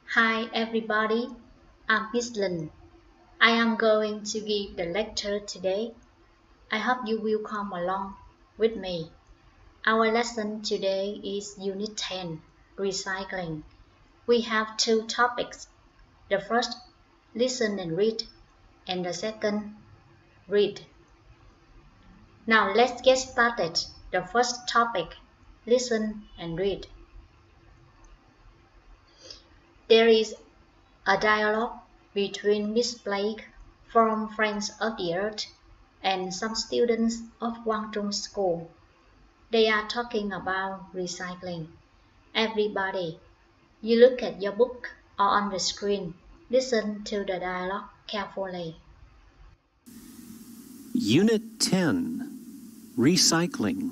Hi everybody, I'm Miss Lin. I am going to give the lecture today. I hope you will come along with me. Our lesson today is Unit 10, Recycling. We have two topics. The first, listen and read, and the second, read. Now let's get started. The first topic, listen and read. There is a dialogue between Miss Blake from Friends of the Earth and some students of Gwangtung School. They are talking about recycling. Everybody, you look at your book or on the screen. Listen to the dialogue carefully. Unit 10, Recycling.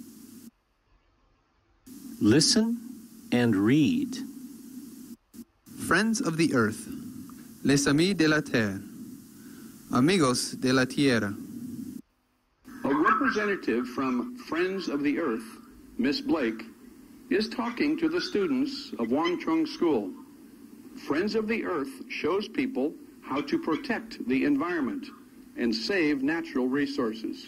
Listen and read. Friends of the Earth, les amis de la Terre, amigos de la Tierra. A representative from Friends of the Earth, Miss Blake, is talking to the students of Gwangtung School. Friends of the Earth shows people how to protect the environment and save natural resources.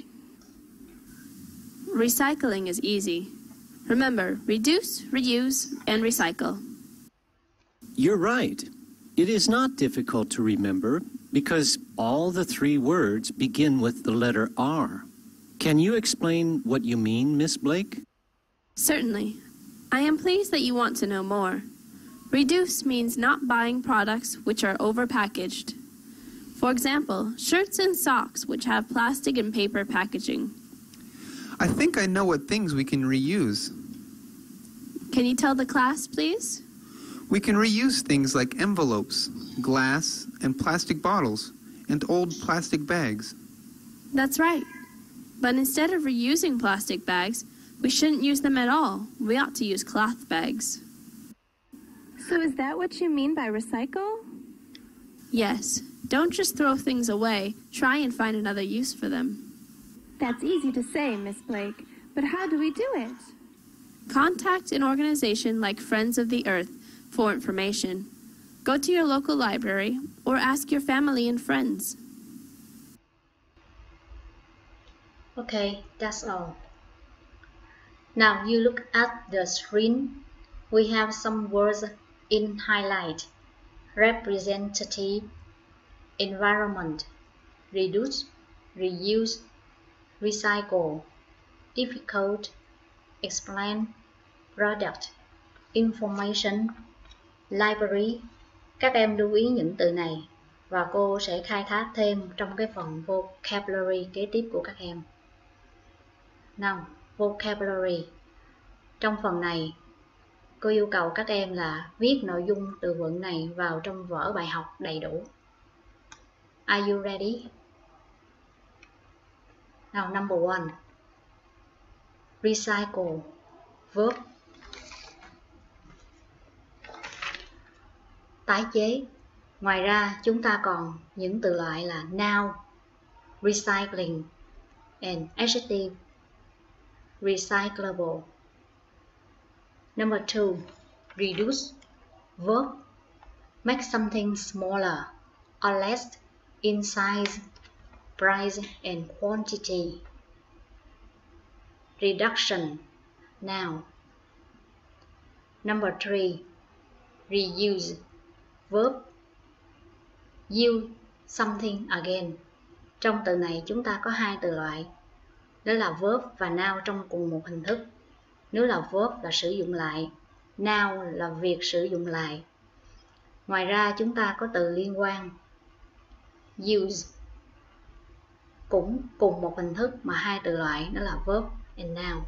Recycling is easy. Remember, reduce, reuse, and recycle. You're right. It is not difficult to remember because all the three words begin with the letter R. Can you explain what you mean, Miss Blake? Certainly. I am pleased that you want to know more. Reduce means not buying products which are overpackaged. For example, shirts and socks which have plastic and paper packaging. I think I know what things we can reuse. Can you tell the class, please? We can reuse things like envelopes, glass, and plastic bottles, and old plastic bags. That's right. But instead of reusing plastic bags, we shouldn't use them at all. We ought to use cloth bags. So is that what you mean by recycle? Yes. Don't just throw things away. Try and find another use for them. That's easy to say, Miss Blake, but how do we do it? Contact an organization like Friends of the Earth for information. Go to your local library or ask your family and friends. Okay, that's all. Now you look at the screen. We have some words in highlight. Representative, environment, reduce, reuse, recycle, difficult, explain, product, information, library. Các em lưu ý những từ này và cô sẽ khai thác thêm trong cái phần vocabulary kế tiếp của các em. Nào, vocabulary. Trong phần này, cô yêu cầu các em là viết nội dung từ vựng này vào trong vở bài học đầy đủ. Are you ready? Now, number 1. Recycle. Verb. Tái chế. Ngoài ra, chúng ta còn những từ loại là noun, recycling, and adjective, recyclable. Number 2. Reduce. Verb. Make something smaller or less in size, price, and quantity. Reduction. Noun. Number 3. Reuse. Verb. Use something again. Trong từ này chúng ta có hai từ loại, đó là verb và noun trong cùng một hình thức. Nếu là verb là sử dụng lại, noun là việc sử dụng lại. Ngoài ra chúng ta có từ liên quan use, cũng cùng một hình thức mà hai từ loại, đó là verb and noun.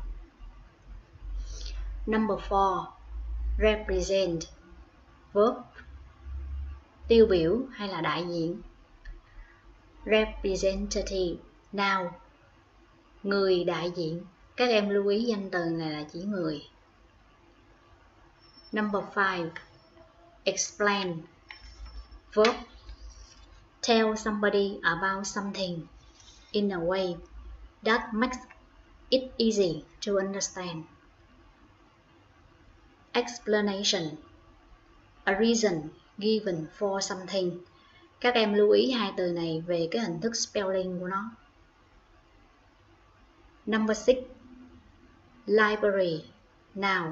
Number 4. Represent. Verb. Tiêu biểu hay là đại diện. Representative. Noun. Người đại diện. Các em lưu ý danh từ này là chỉ người. Number 5. Explain. Verb. Tell somebody about something in a way that makes it easy to understand. Explanation. a reason given for something. Các em lưu ý hai từ này về cái hình thức spelling của nó. Number 6. Library. Now,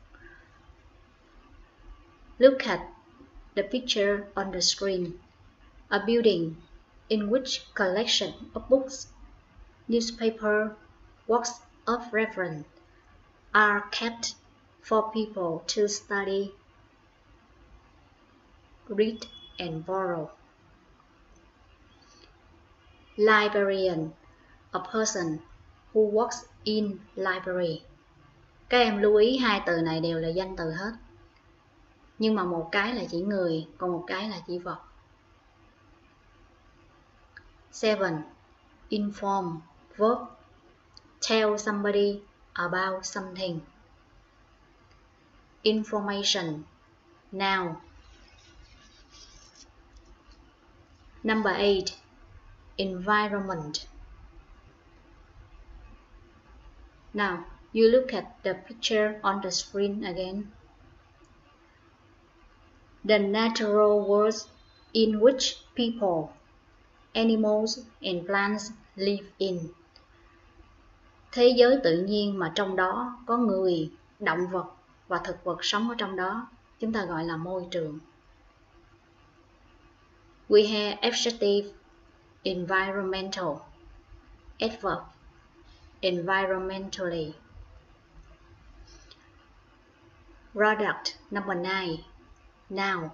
look at the picture on the screen. A building in which collection of books, newspaper, works of reference are kept for people to study, read, and borrow. Librarian, a person who works in library. Các em lưu ý hai từ này đều là danh từ hết. Nhưng mà một cái là chỉ người, còn một cái là chỉ vật. 7. Inform, verb. Tell somebody about something. Information, noun. Number 8. Environment. Now, you look at the picture on the screen again. The natural world in which people, animals, and plants live in. Thế giới tự nhiên mà trong đó có người, động vật và thực vật sống ở trong đó, chúng ta gọi là môi trường. We have adjective environmental, adverb environmentally. Product. Number 9. Noun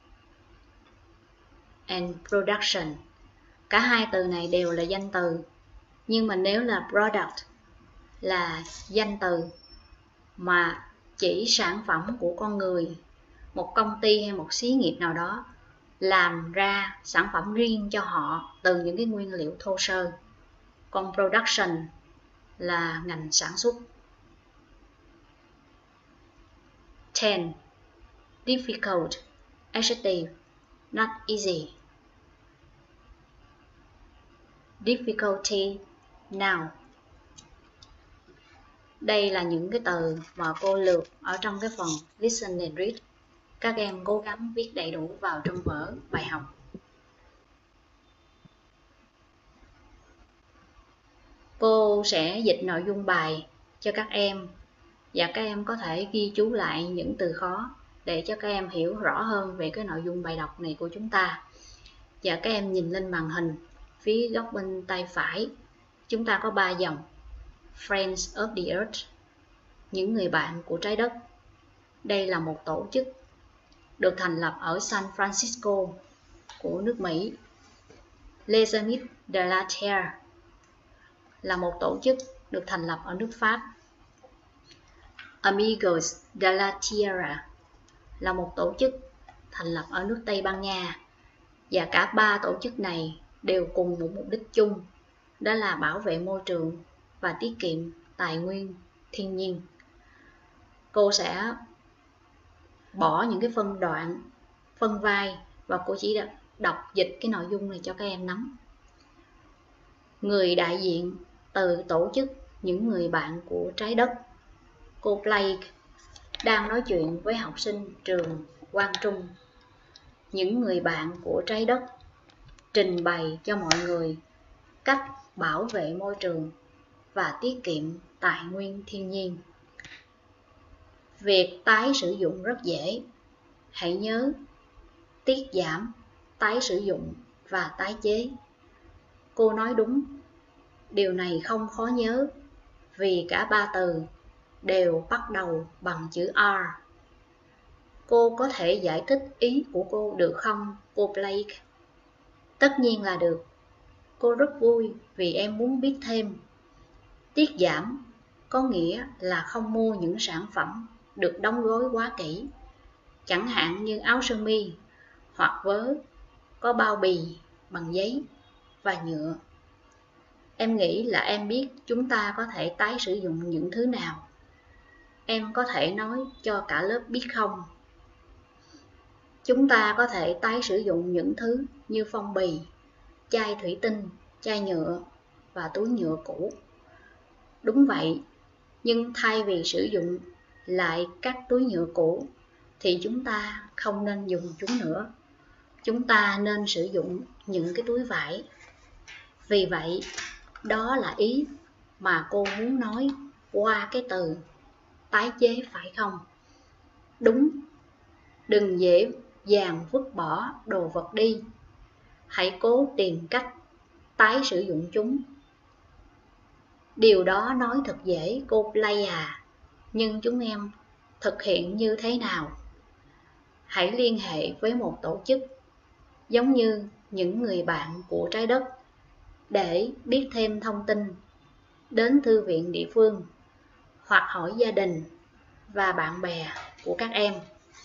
and production. Cả hai từ này đều là danh từ, nhưng mà nếu là product là danh từ mà chỉ sản phẩm của con người, một công ty hay một xí nghiệp nào đó làm ra sản phẩm riêng cho họ từ những cái nguyên liệu thô sơ. Còn production là ngành sản xuất. 10. Difficult. Adjective. Not easy. Difficulty. Noun. Đây là những cái từ mà cô lược ở trong cái phần Listen and Read. Các em cố gắng viết đầy đủ vào trong vở bài học. Cô sẽ dịch nội dung bài cho các em và các em có thể ghi chú lại những từ khó để cho các em hiểu rõ hơn về cái nội dung bài đọc này của chúng ta. Và các em nhìn lên màn hình, phía góc bên tay phải, chúng ta có 3 dòng. Friends of the Earth, những người bạn của trái đất. Đây là một tổ chức được thành lập ở San Francisco của nước Mỹ. Les Amis de la Terre là một tổ chức được thành lập ở nước Pháp. Amigos de la Tierra là một tổ chức thành lập ở nước Tây Ban Nha. Và cả 3 tổ chức này đều cùng một mục đích chung, đó là bảo vệ môi trường và tiết kiệm tài nguyên thiên nhiên. Cô sẽ bỏ những cái phân đoạn, phân vai và cô chỉ đọc dịch cái nội dung này cho các em nắm. Người đại diện từ tổ chức những người bạn của trái đất, cô Blake, đang nói chuyện với học sinh trường Quang Trung. Những người bạn của trái đất trình bày cho mọi người cách bảo vệ môi trường và tiết kiệm tài nguyên thiên nhiên. Việc tái sử dụng rất dễ. Hãy nhớ tiết giảm, tái sử dụng và tái chế. Cô nói đúng. Điều này không khó nhớ vì cả 3 từ đều bắt đầu bằng chữ R. Cô có thể giải thích ý của cô được không, cô Blake? Tất nhiên là được. Cô rất vui vì em muốn biết thêm. Tiết giảm có nghĩa là không mua những sản phẩm được đóng gói quá kỹ, chẳng hạn như áo sơ mi hoặc vớ có bao bì bằng giấy và nhựa. Em nghĩ là em biết chúng ta có thể tái sử dụng những thứ nào. Em có thể nói cho cả lớp biết không? Chúng ta có thể tái sử dụng những thứ như phong bì, chai thủy tinh, chai nhựa và túi nhựa cũ. Đúng vậy, nhưng thay vì sử dụng lại các túi nhựa cũ thì chúng ta không nên dùng chúng nữa. Chúng ta nên sử dụng những cái túi vải. Vì vậy, đó là ý mà cô muốn nói qua cái từ tái chế, phải không? Đúng, đừng dễ dàng vứt bỏ đồ vật đi. Hãy cố tìm cách tái sử dụng chúng. Điều đó nói thật dễ, cô Play à, nhưng chúng em thực hiện như thế nào? Hãy liên hệ với một tổ chức giống như những người bạn của trái đất để biết thêm thông tin, đến thư viện địa phương hoặc hỏi gia đình và bạn bè của các em.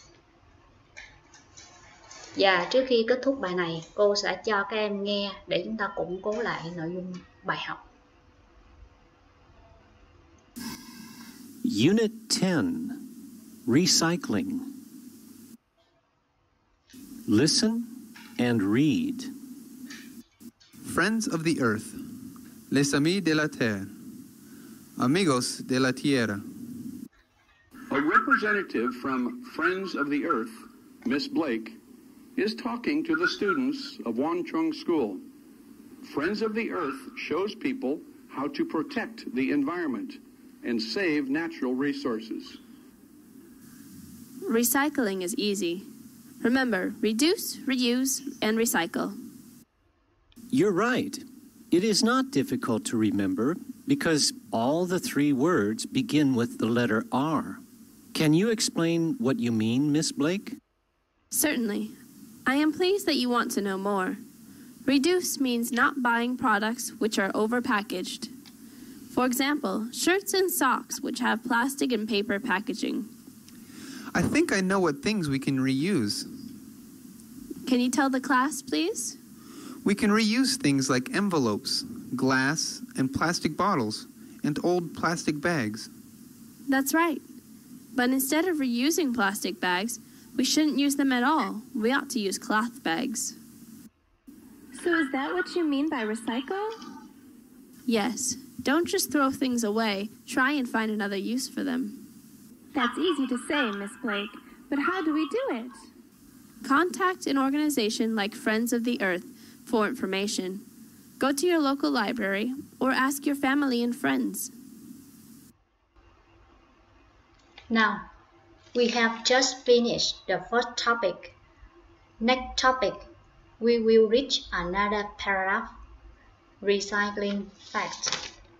Và trước khi kết thúc bài này, cô sẽ cho các em nghe để chúng ta củng cố lại nội dung bài học. Unit 10, Recycling. Listen and read. Friends of the earth, les amis de la terre, amigos de la tierra. A representative from Friends of the Earth, Miss Blake, is talking to the students of Wanchung School. Friends of the Earth shows people how to protect the environment and save natural resources. Recycling is easy. Remember, reduce, reuse, and recycle. You're right. It is not difficult to remember because all the three words begin with the letter R. Can you explain what you mean, Miss Blake? Certainly. I am pleased that you want to know more. Reduce means not buying products which are overpackaged. For example, shirts and socks which have plastic and paper packaging. I think I know what things we can reuse. Can you tell the class, please? We can reuse things like envelopes, glass, and plastic bottles, and old plastic bags. That's right. But instead of reusing plastic bags, we shouldn't use them at all. We ought to use cloth bags. So is that what you mean by recycle? Yes. Don't just throw things away. Try and find another use for them. That's easy to say, Miss Blake, but how do we do it? Contact an organization like Friends of the Earth for information. Go to your local library or ask your family and friends. Now, we have just finished the first topic. Next topic, we will read another paragraph. Recycling facts.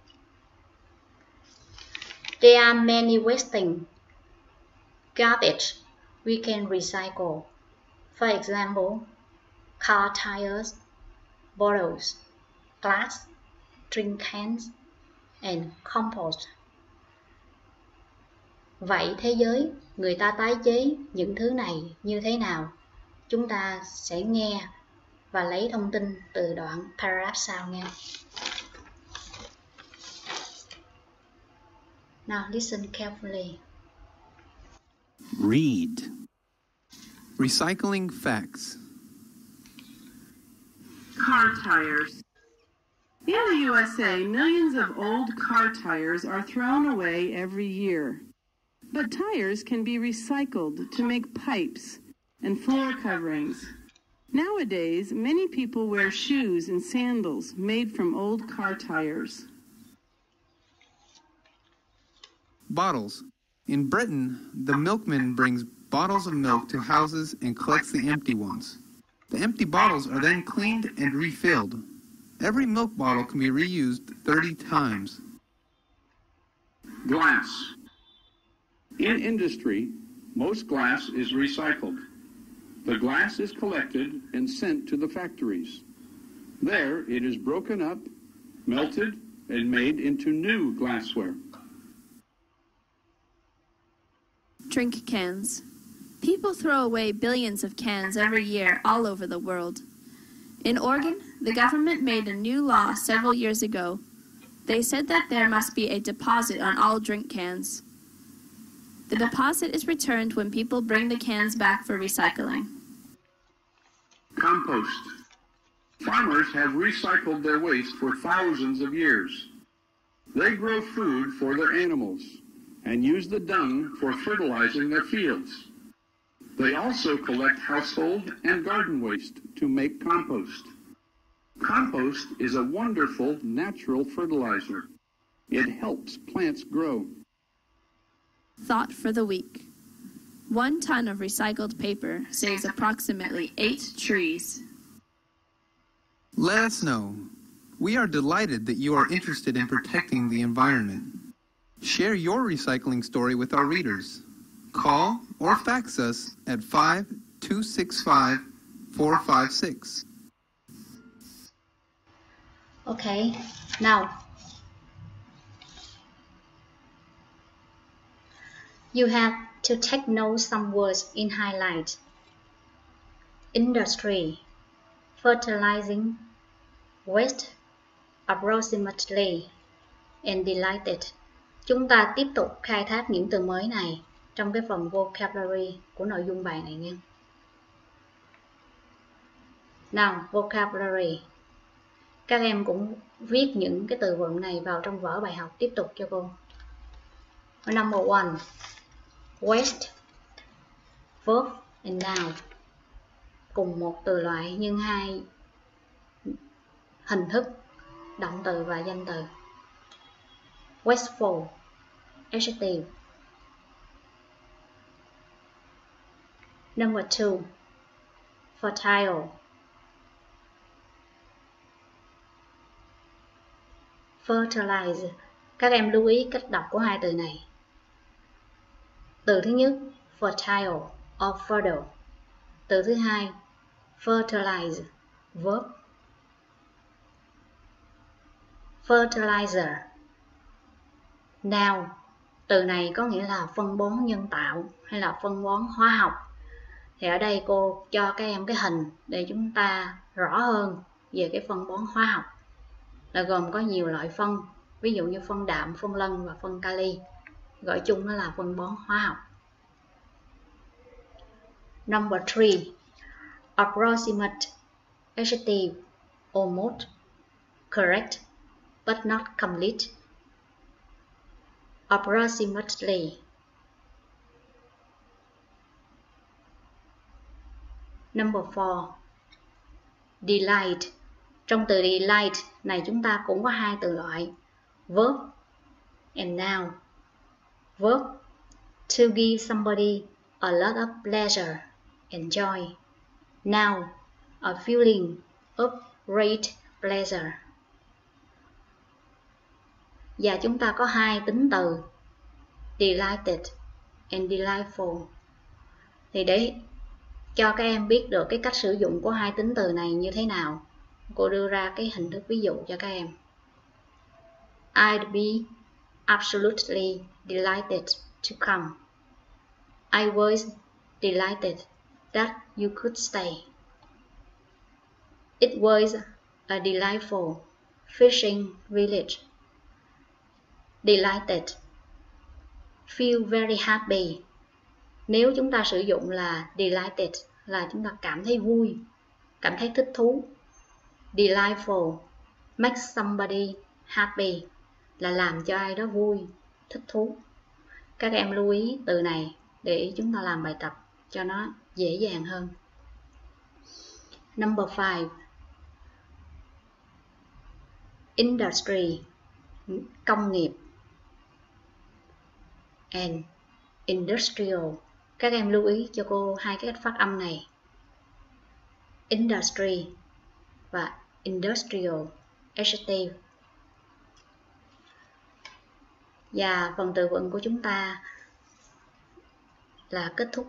There are many wasting garbage we can recycle. For example, car tires, bottles, glass, drink cans, and compost. Vậy thế giới, người ta tái chế những thứ này như thế nào? Chúng ta sẽ nghe và lấy thông tin từ đoạn paragraph sau nghe. Now listen carefully. Read. Recycling facts. Car tires. In the USA, millions of old car tires are thrown away every year. But tires can be recycled to make pipes and floor coverings. Nowadays, many people wear shoes and sandals made from old car tires. Bottles. In Britain, the milkman brings bottles of milk to houses and collects the empty ones. The empty bottles are then cleaned and refilled. Every milk bottle can be reused 30 times. Glass. In industry, most glass is recycled. The glass is collected and sent to the factories. There, it is broken up, melted, and made into new glassware. Drink cans. People throw away billions of cans every year all over the world. In Oregon, the government made a new law several years ago. They said that there must be a deposit on all drink cans. The deposit is returned when people bring the cans back for recycling. Compost. Farmers have recycled their waste for thousands of years. They grow food for their animals and use the dung for fertilizing their fields. They also collect household and garden waste to make compost. Compost is a wonderful natural fertilizer. It helps plants grow. Thought for the week. 1 ton of recycled paper saves approximately 8 trees. Let us know. We are delighted that you are interested in protecting the environment. Share your recycling story with our readers. Call or fax us at 5265456. Okay, now you have to take note some words in highlight. Industry, fertilizing, waste, approximately, and delighted. Chúng ta tiếp tục khai thác những từ mới này trong cái phần vocabulary của nội dung bài này nha. Nào, vocabulary. Các em cũng viết những cái từ vựng này vào trong vở bài học tiếp tục cho cô. Number 1. Waste, verb and noun. Cùng một từ loại nhưng hai hình thức, động từ và danh từ. Wasteful, adjective. Number 2. Fertile. Fertilize. Các em lưu ý cách đọc của hai từ này. Từ thứ nhất, fertile or fertile. Từ thứ hai, fertilize, verb. Fertilizer. Noun. Từ này có nghĩa là phân bón nhân tạo hay là phân bón hóa học. Thì ở đây cô cho các em cái hình để chúng ta rõ hơn về cái phân bón hóa học. Là gồm có nhiều loại phân, ví dụ như phân đạm, phân lân và phân kali. Gọi chung nó là phân bón hóa học. Number 3. Approximate, adjective, almost, correct, but not complete. Approximately. Number 4. Delight. Trong từ delight này chúng ta cũng có hai từ loại, verb and noun. Verb, to give somebody a lot of pleasure and joy. Noun, a feeling of great pleasure. Và chúng ta có hai tính từ, delighted and delightful. Thì để cho các em biết được cái cách sử dụng của hai tính từ này như thế nào, cô đưa ra cái hình thức ví dụ cho các em. I'd be absolutely delighted to come. I was delighted that you could stay. It was a delightful fishing village. Delighted, feel very happy. Nếu chúng ta sử dụng là delighted là chúng ta cảm thấy vui, cảm thấy thích thú. Delightful, make somebody happy là làm cho ai đó vui, thích thú. Các em lưu ý từ này để chúng ta làm bài tập cho nó dễ dàng hơn. Number 5. Industry, công nghiệp. And industrial. Các em lưu ý cho cô hai cái cách phát âm này. Industry và industrial, adjective. Và phần từ vựng của chúng ta là kết thúc.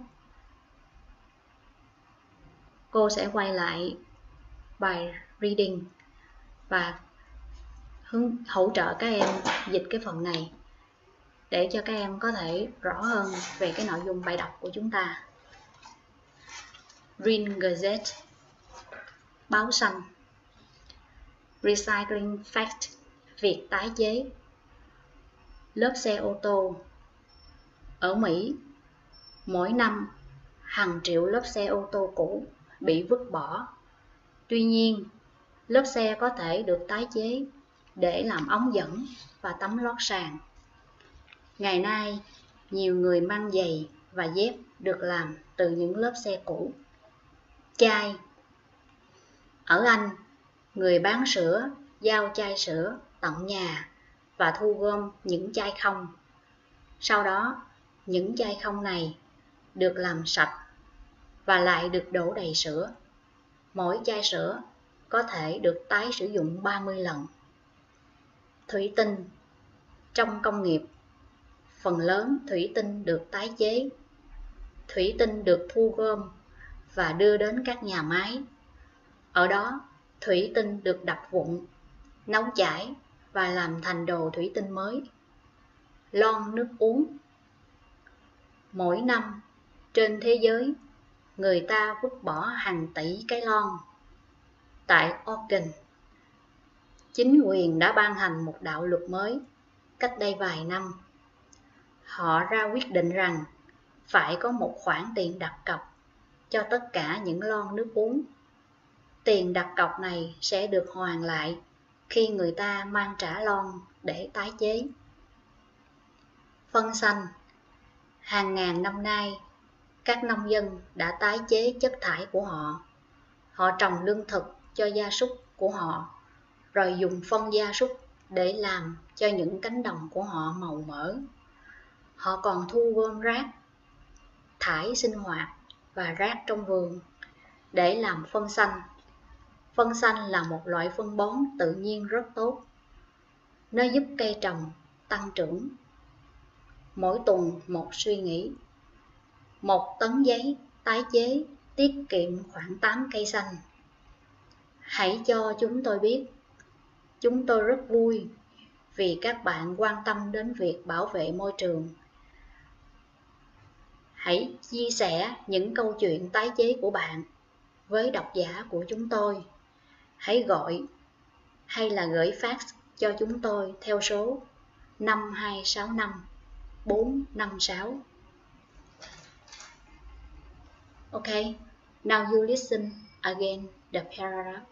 Cô sẽ quay lại bài reading và hỗ trợ các em dịch cái phần này để cho các em có thể rõ hơn về cái nội dung bài đọc của chúng ta. Green Gazette, báo xanh. Recycling fact, việc tái chế. Lớp xe ô tô. Ở Mỹ, mỗi năm hàng triệu lớp xe ô tô cũ bị vứt bỏ. Tuy nhiên, lớp xe có thể được tái chế để làm ống dẫn và tấm lót sàn. Ngày nay, nhiều người mang giày và dép được làm từ những lớp xe cũ. Chai. Ở Anh, người bán sữa giao chai sữa tận nhà và thu gom những chai không. Sau đó, những chai không này được làm sạch và lại được đổ đầy sữa. Mỗi chai sữa có thể được tái sử dụng 30 lần. Thủy tinh. Trong công nghiệp, phần lớn thủy tinh được tái chế. Thủy tinh được thu gom và đưa đến các nhà máy. Ở đó, thủy tinh được đập vụn, nấu chảy và làm thành đồ thủy tinh mới. Lon nước uống. Mỗi năm, trên thế giới, người ta vứt bỏ hàng tỷ cái lon. Tại Oregon, chính quyền đã ban hành một đạo luật mới cách đây vài năm. Họ ra quyết định rằng phải có một khoản tiền đặt cọc cho tất cả những lon nước uống. Tiền đặt cọc này sẽ được hoàn lại khi người ta mang trả lon để tái chế. Phân xanh. Hàng ngàn năm nay, các nông dân đã tái chế chất thải của họ. Họ trồng lương thực cho gia súc của họ, rồi dùng phân gia súc để làm cho những cánh đồng của họ màu mỡ. Họ còn thu gom rác, thải sinh hoạt và rác trong vườn để làm phân xanh. Phân xanh là một loại phân bón tự nhiên rất tốt. Nó giúp cây trồng tăng trưởng. Mỗi tuần một suy nghĩ. 1 tấn giấy tái chế tiết kiệm khoảng 8 cây xanh. Hãy cho chúng tôi biết. Chúng tôi rất vui vì các bạn quan tâm đến việc bảo vệ môi trường. Hãy chia sẻ những câu chuyện tái chế của bạn với độc giả của chúng tôi. Hãy gọi hay là gửi fax cho chúng tôi theo số 5265 456. Okay, now you listen again the paragraph.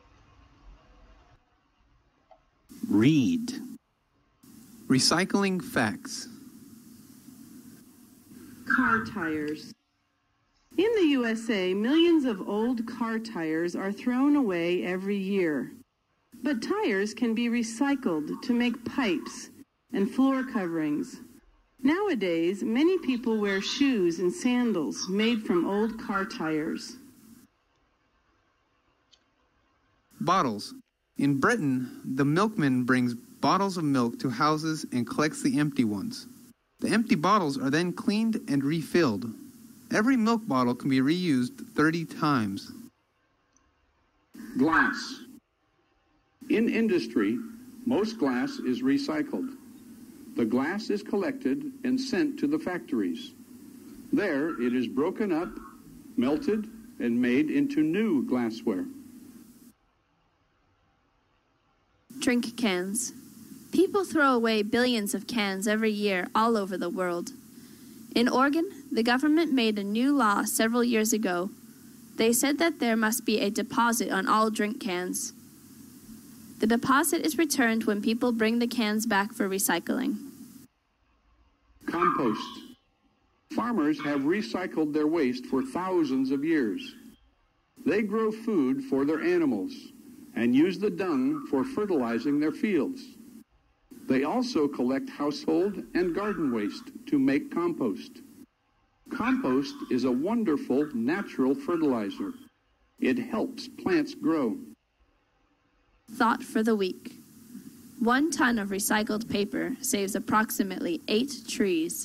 Read. Recycling facts. Car tires. In the USA, millions of old car tires are thrown away every year. But tires can be recycled to make pipes and floor coverings. Nowadays, many people wear shoes and sandals made from old car tires. Bottles. In Britain, the milkman brings bottles of milk to houses and collects the empty ones. The empty bottles are then cleaned and refilled. Every milk bottle can be reused 30 times. Glass. In industry, most glass is recycled. The glass is collected and sent to the factories. There, it is broken up, melted, and made into new glassware. Drink cans. People throw away billions of cans every year all over the world. In Oregon, the government made a new law several years ago. They said that there must be a deposit on all drink cans. The deposit is returned when people bring the cans back for recycling. Compost. Farmers have recycled their waste for thousands of years. They grow food for their animals and use the dung for fertilizing their fields. They also collect household and garden waste to make compost. Compost is a wonderful natural fertilizer. It helps plants grow. Thought for the week. 1 ton of recycled paper saves approximately 8 trees.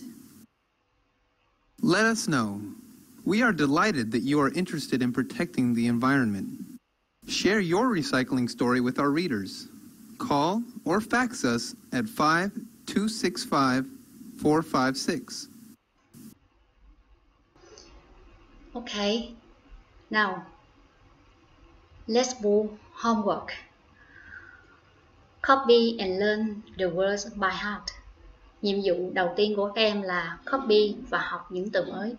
Let us know. We are delighted that you are interested in protecting the environment. Share your recycling story with our readers. Call or fax us at 5265-456. Okay, now let's do homework. Copy and learn the words by heart. Nhiệm vụ đầu tiên của các em là copy và học những từ mới.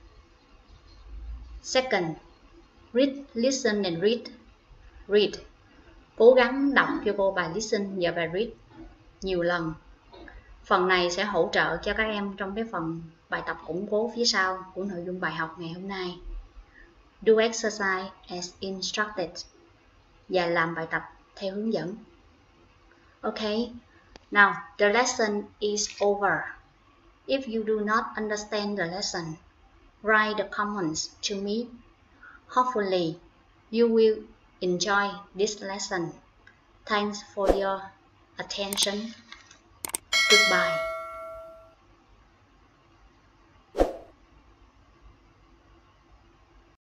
Second, read, listen and read. Read. Cố gắng đọc cho cô bài listen và bài read nhiều lần. Phần này sẽ hỗ trợ cho các em trong cái phần bài tập củng cố phía sau của nội dung bài học ngày hôm nay. Do exercise as instructed. Và làm bài tập theo hướng dẫn. Okay, now the lesson is over. If you do not understand the lesson, write the comments to me. Hopefully, you will enjoy this lesson. Thanks for your attention. Goodbye.